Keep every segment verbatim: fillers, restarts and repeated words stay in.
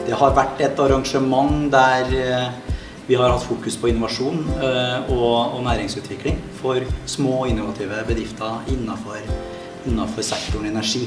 Det har vært et arrangement der vi har hatt fokus på innovasjon og, og næringsutvikling for små og innovative bedrifter innenfor, innenfor sektoren energi.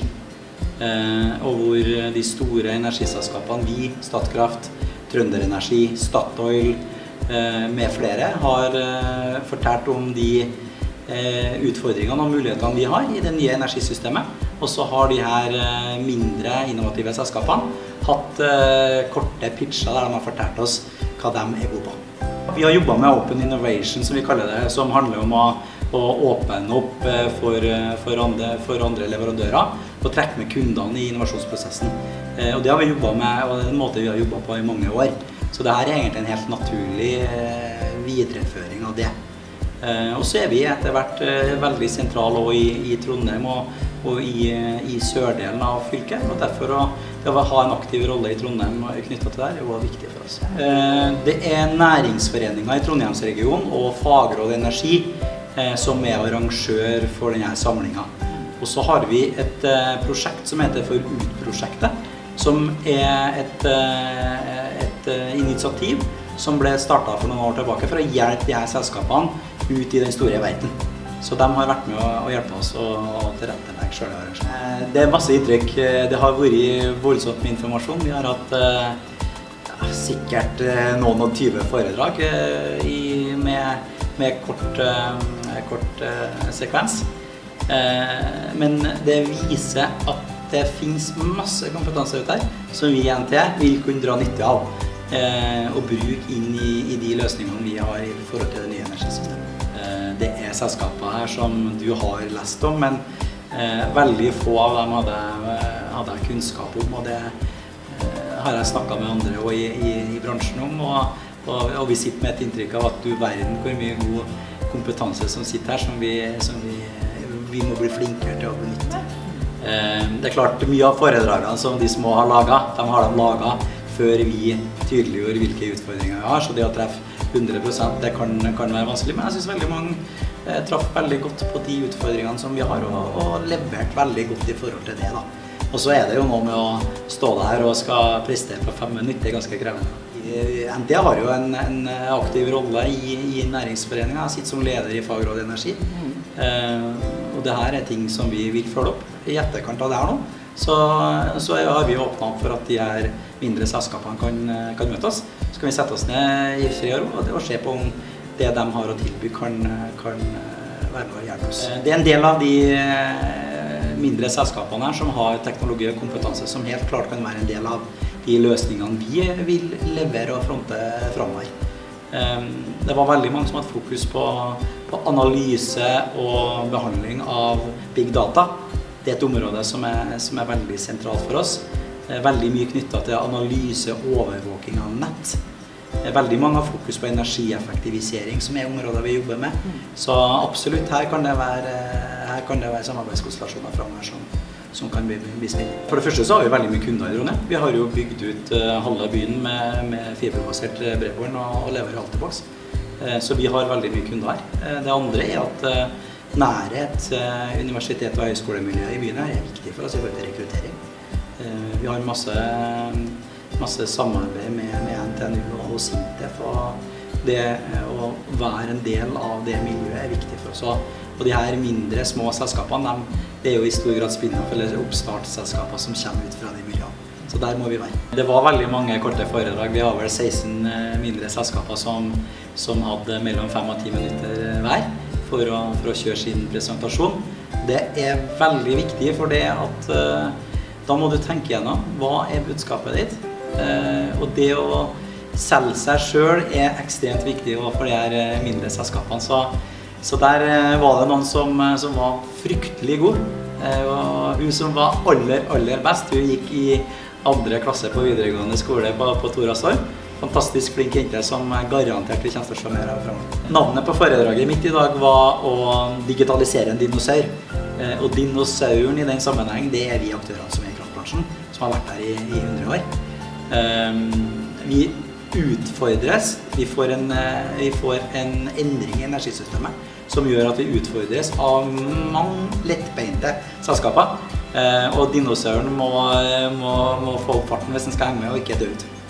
Og hvor de store energiselskapene, vi, Statkraft, Trønderenergi, Statoil med flere, har fortalt om de utfordringene og mulighetene vi har i det nye energisystemet. Og så har de her mindre innovative selskapene hatt korte pitcher der de har fortalt oss hva de er gode på. Vi har jobbet med Open Innovation, som vi kaller det, som handler om å, å åpne opp for, for, andre, for andre leverandører og trekke med kundene i innovasjonsprosessen. Og det har vi jobbet med, og det er en måte vi har jobbet på i mange år. Så dette er egentlig en helt naturlig videreføring av det. Og så er vi etter hvert veldig sentrale også i, i Trondheim og, og i, i sørdelen av fylket. Og derfor å, det å ha en aktiv rolle i Trondheim knyttet til det er jo viktig for oss. Det er næringsforeninger i Trondheimsregionen og Fagråd Energi som er arrangør for denne samlingen. Og så har vi et prosjekt som heter For Ut-prosjektet, som er et, et initiativ som ble startet for noen år tilbake for å hjelpe de her selskapene ut i den store verden. Så de har vært med å hjelpe oss å tilrettelegge selv arrangement. Det er masse inntrykk. Det har vært voldsomt med informasjon. Vi har hatt ja, sikkert noen og tyve foredrag i, med, med kort, kort sekvens. Men det viser at det finnes masse kompetanse ut her som vi i N T vil kunne dra nytte av og bruke inn i, i de løsningene vi har i forhold til det nye energisystemet. Det er selskaper her som du har lest om, men eh, veldig få av dem hadde, hadde jeg kunnskap om, og det eh, har jeg snakket med andre og i, i, i bransjen om, og, og, og vi sitter med et inntrykk av at du verden hvor mye god kompetanse som sitter her, som vi, som vi, vi må bli flinkere til å benytte. Eh, det er klart, mye av foredragene som de små har laget, de har de laget før vi tydeliggjorde hvilke utfordringer vi har, så det å treffe hundre prosent det kan, kan være vanskelig, men jeg synes veldig mange eh, traff veldig godt på de utfordringene som vi har, og, og levert veldig godt i forhold til det da. Og så er det jo noe med å stå der og skal prestere på fem minutter, det er ganske krevende. N T har jo en, en aktiv rolle i, i næringsforeningen, jeg sitter som leder i Fagråd Energi, mm. eh, og det her er ting som vi vil følge opp i etterkant av det her nå. Så, så har vi åpnet opp for at de her mindre selskapene kan, kan møte oss. Så kan vi sette oss ned i fri og ro og se på om det de har å tilby kan, kan være med å hjelpe oss. Det er en del av de mindre selskapene her som har teknologi og kompetanse som helt klart kan være en del av de løsningene vi vil levere og fronte fremover. Det var veldig mange som hadde fokus på, på analyse og behandling av big data. Det er et område som er, som er veldig sentralt for oss. Veldig mye knyttet til analyse og overvåking av nett. Veldig mange har fokus på energieffektivisering, som er området vi jobber med. Så absolutt, her kan det være, her kan det være samarbeidskonstellasjoner fremover som, som kan bli, bli spennende. For det første så har vi veldig mye kunder i Trondheim. Vi har jo bygd ut halve byen med, med fiberbasert bredbånd og, og leverer Altibox. Så vi har veldig mye kunder her. Det andre er at nærhet, universitet- og høyskolemiljøet i byen her er viktig for oss i forhold til rekruttering. Vi har masse, masse samarbeid med, med N T N U og SINTEF, og det å være en del av det miljøet er viktig for oss. Og de her mindre, små selskapene, de, det er jo i stor grad spin-off eller oppstartsselskaper som kommer ut fra de miljøene. Så der må vi være. Det var veldig mange korte foredrag. Vi har vel seksten mindre selskaper som, som hadde mellom fem og ti minutter hver for å, for å kjøre sin presentasjon. Det er veldig viktig for det at uh, da må du tenke gjennom hva er budskapet ditt. Uh, og det å selge seg selv er ekstremt viktig for de her mindre selskapene. Så, så der uh, var det noen som, som var fryktelig god. Uh, og hun som var aller, aller best, hun gikk i andre klasse på videregående skole på, på Torastor. Fantastisk flink jente som garantert vi kommer til å se mer av fremover. Navnet på foredraget mitt i dag var å digitalisere en dinosaur. Og dinosauren i den sammenheng, det er vi aktørene som er i kraftbransjen, som har vært der i, i hundre år. Vi utfordres, vi får, en, vi får en endring i energisystemet som gjør at vi utfordres av mange lettbeinte selskaper Og dinosauren må, må, må få opp farten hvis den skal henge med og ikke dø ut.